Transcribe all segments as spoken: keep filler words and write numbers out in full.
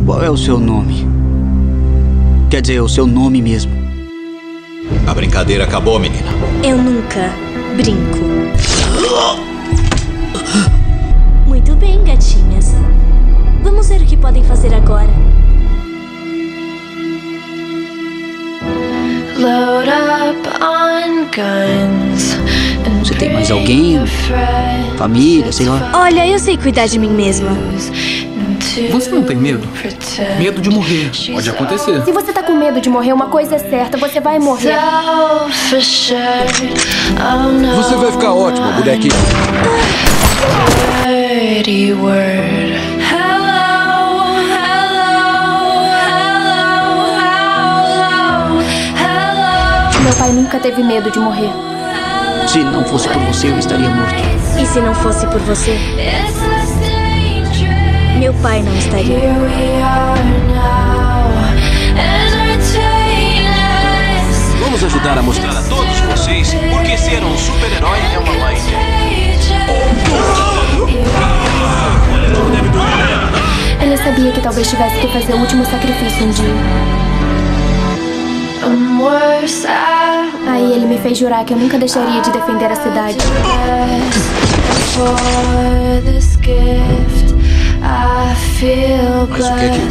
Qual é o seu nome? Quer dizer, o seu nome mesmo. A brincadeira acabou, menina. Eu nunca brinco. Muito bem, gatinhas. Vamos ver o que podem fazer agora. Load up on guns. Você tem mais alguém? Família, sei lá. Olha, eu sei cuidar de mim mesma. Você não tem medo? Medo de morrer. Pode acontecer. Se você tá com medo de morrer, uma coisa é certa, você vai morrer. Você vai ficar ótima, bonequinha. Meu pai nunca teve medo de morrer. Se não fosse por você, eu estaria morto. E se não fosse por você, meu pai não estaria. Vamos ajudar a mostrar a todos vocês porque ser um super-herói é uma má ideia. Ele sabia que talvez tivesse que fazer o último sacrifício um dia. Aí ele me fez jurar que eu nunca deixaria de defender a cidade. Mas o que é que...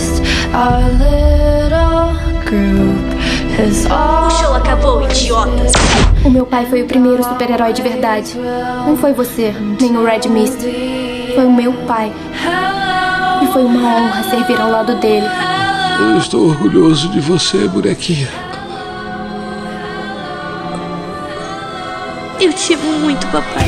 O show acabou, idiotas. O meu pai foi o primeiro super-herói de verdade. Não foi você, nem o Red Mist. Foi o meu pai. E foi uma honra servir ao lado dele. Eu estou orgulhoso de você, bonequinha. Eu te amo muito, papai.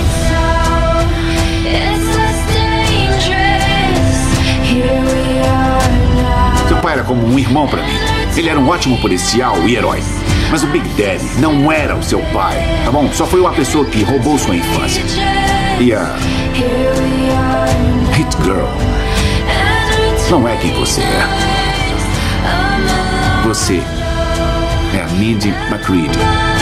Seu pai era como um irmão pra mim. Ele era um ótimo policial e herói. Mas o Big Daddy não era o seu pai, tá bom? Só foi uma pessoa que roubou sua infância. E a... Hit Girl não é quem você é. Você é a Mindy McCready.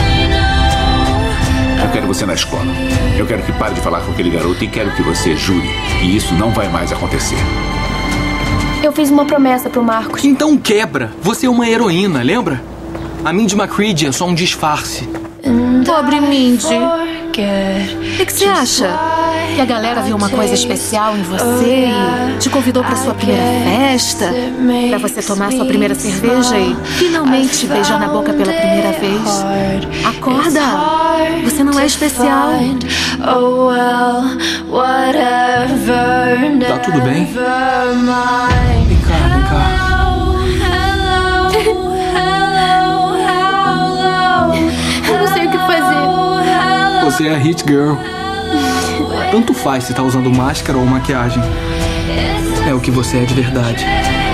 Eu quero você na escola. Eu quero que pare de falar com aquele garoto e quero que você jure que isso não vai mais acontecer. Eu fiz uma promessa pro Marcos. Então quebra. Você é uma heroína, lembra? A Mindy McCready é só um disfarce. Pobre Mindy. O que, que você acha? Que a galera viu uma coisa especial em você e te convidou pra sua primeira festa, pra você tomar sua primeira cerveja e finalmente beijar na boca pela primeira vez. Acorda! Você não é especial. Tá tudo bem? Vem cá, vem cá. Eu não sei o que fazer. Você é a Hit Girl. Tanto faz se tá usando máscara ou maquiagem. É o que você é de verdade.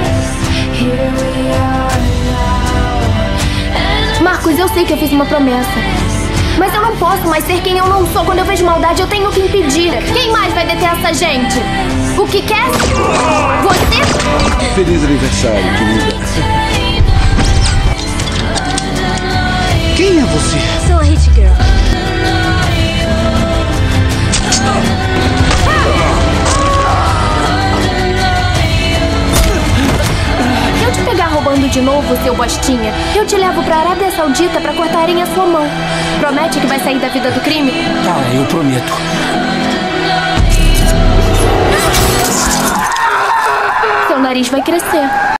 Marcos, eu sei que eu fiz uma promessa. Mas eu não posso mais ser quem eu não sou. Quando eu vejo maldade, eu tenho que impedir. Quem mais vai deter essa gente? O que quer? Você? Feliz aniversário, querida. Quem é você? Sou a Hit Girl. Se eu te pegar roubando de novo, seu bostinha, eu te levo pra Arábia Saudita pra cortarem a sua mão. Promete que vai sair da vida do crime? Tá, eu prometo. Seu nariz vai crescer.